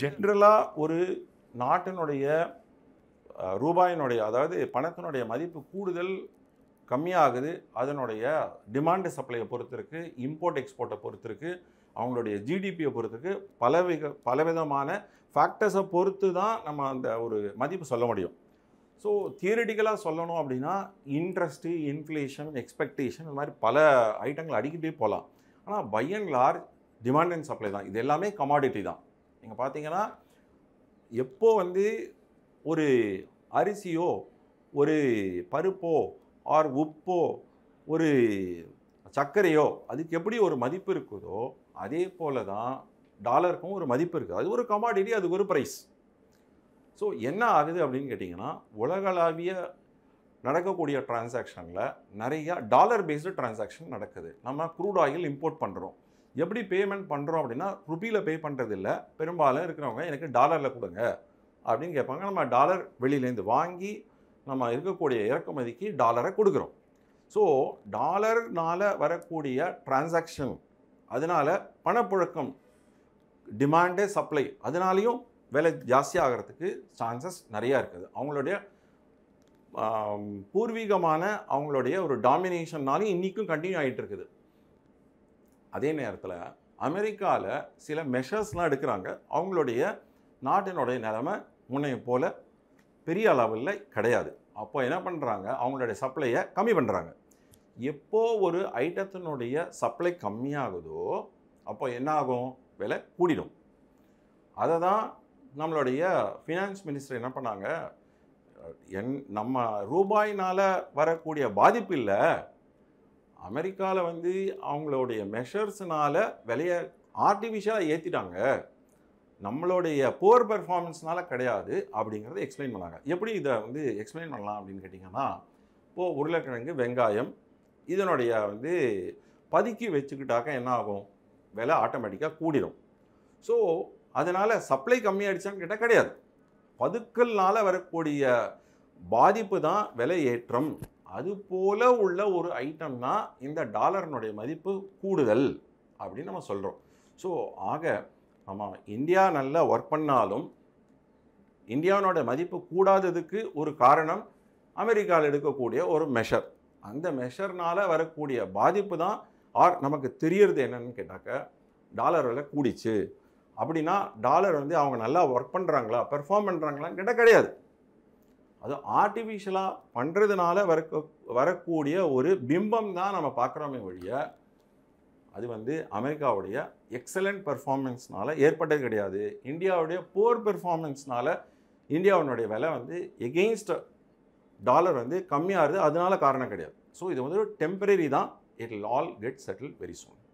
ஜென்ரலாக ஒரு நாட்டினுடைய ரூபாயினுடைய அதாவது பணத்தினுடைய மதிப்பு கூடுதல் கம்மியாகுது. அதனுடைய டிமாண்டு சப்ளையை பொறுத்து இருக்குது, இம்போர்ட் எக்ஸ்போர்ட்டை பொறுத்து இருக்குது, அவங்களுடைய ஜிடிபியை பொறுத்து இருக்குது. பலவிதமான ஃபேக்டர்ஸை பொறுத்து தான் நம்ம அந்த ஒரு மதிப்பு சொல்ல முடியும். ஸோ தியரிட்டிக்கலாக சொல்லணும் அப்படின்னா இன்ட்ரெஸ்ட்டு, இன்ஃப்ளேஷன், எக்ஸ்பெக்டேஷன் இந்த மாதிரி பல ஐட்டங்கள் அடிக்கிட்டே போகலாம். ஆனால் by and large demand and supply தான். இது எல்லாமே கமாடிட்டி தான். நீங்கள் பார்த்தீங்கன்னா எப்போ ஒரு அரிசியோ ஒரு பருப்போ ஆர் உப்போ ஒரு சர்க்கரையோ அதுக்கு எப்படி ஒரு மதிப்பு இருக்குதோ அதே போல தான் டாலருக்கும் ஒரு மதிப்பு இருக்குது. அது ஒரு கமாடிட்டி, அதுக்கு ஒரு ப்ரைஸ். ஸோ என்ன ஆகுது அப்படின்னு கேட்டிங்கன்னா உலகளாவிய நடக்கக்கூடிய டிரான்சாக்ஷனில் நிறையா டாலர் பேஸ்டு டிரான்சாக்ஷன் நடக்குது. நம்ம க்ரூட் ஆயில் இம்போர்ட் பண்ணுறோம். எப்படி பேமெண்ட் பண்ணுறோம் அப்படின்னா ருப்பியில் பே பண்ணுறது இல்லை. பெரும்பாலும் இருக்கிறவங்க எனக்கு டாலரில் கொடுங்க அப்படின்னு கேட்பாங்க. நம்ம டாலர் வெளியிலேருந்து வாங்கி நம்ம இருக்கக்கூடிய இறக்குமதிக்கு டாலரை கொடுக்குறோம். ஸோ டாலர்னால் வரக்கூடிய டிரான்சாக்ஷன், அதனால் பணப்புழக்கம், டிமாண்டு, சப்ளை, அதனாலையும் விலை ஜாஸ்தியாக ஆகிறதுக்கு சான்சஸ் நிறையா இருக்குது. அவங்களுடைய பூர்வீகமான அவங்களுடைய ஒரு டாமினேஷன்னாலும் இன்றைக்கும் கண்டினியூ ஆகிட்டு இருக்குது. அதே நேரத்தில் அமெரிக்காவில் சில மெஷர்ஸ்லாம் எடுக்கிறாங்க. அவங்களுடைய நாட்டினுடைய நிலைமை முன்னைய போல் பெரிய அளவில் கிடையாது. அப்போ என்ன பண்ணுறாங்க, அவங்களுடைய சப்ளையை கம்மி பண்ணுறாங்க. எப்போ ஒரு ஐட்டத்தினுடைய சப்ளை கம்மியாகுதோ அப்போ என்ன ஆகும், விலை கூடிடும். அதை தான் நம்மளுடைய ஃபினான்ஸ் மினிஸ்டர் என்ன பண்ணாங்க, நம்ம ரூபாயினால் வரக்கூடிய பாதிப்பு இல்லை, அமெரிக்காவில் அவங்களுடைய மெஷர்ஸ்னால விலையை ஆர்டிஃபிஷியலாக ஏற்றிட்டாங்க, நம்மளுடைய புவர் பெர்ஃபார்மன்ஸ்னால கிடையாது அப்படிங்கிறத எக்ஸ்பிளைன் பண்ணாங்க. எப்படி இதை எக்ஸ்பிளைன் பண்ணலாம் அப்படின்னு கேட்டிங்கன்னா, இப்போது உருளைக்கிழங்கு, வெங்காயம் இதனுடைய பதுக்கி வச்சுக்கிட்டாக்க என்ன ஆகும், விலை ஆட்டோமேட்டிக்காக கூடிடும். ஸோ அதனால் சப்ளை கம்மியாகிடுச்சான்னு கேட்டால் கிடையாது. பதுக்கல்னால் வரக்கூடிய பாதிப்பு தான் விலை ஏற்றம். அதுபோல் உள்ள ஒரு ஐட்டம்னா இந்த டாலரினுடைய மதிப்பு கூடுதல் அப்படின்னு நம்ம சொல்கிறோம். ஸோ ஆக நம்ம இந்தியா நல்லா ஒர்க் பண்ணாலும் இந்தியாவோட மதிப்பு கூடாததுக்கு ஒரு காரணம் அமெரிக்காவில் எடுக்கக்கூடிய ஒரு மெஷர். அந்த மெஷர்னால் வரக்கூடிய பாதிப்பு தான் நமக்கு தெரியறது என்னன்னு கேட்டாக்க டாலர் விலை கூடிச்சு அப்படின்னா டாலர் அவங்க நல்லா ஒர்க் பண்ணுறாங்களா, பெர்ஃபார்ம் பண்ணுறாங்களான்னு கேட்டால் கிடையாது. அது ஆர்டிஃபிஷியலாக பண்ணுறதுனால வரக்கூடிய ஒரு பிம்பம் தான் நம்ம பார்க்குறோமே ஒழிய அது அமெரிக்காவுடைய எக்ஸலண்ட் பெர்ஃபார்மன்ஸ்னால ஏற்பட்டது கிடையாது. இந்தியாவுடைய புவர் பெர்ஃபார்மன்ஸ்னால இந்தியாவுடைய விலை எகெயின்ஸ்ட் டாலர் கம்மியாகுது, அதனால காரணம் கிடையாது. ஸோ இது ஒரு டெம்பரரி தான். It will all get settle very soon.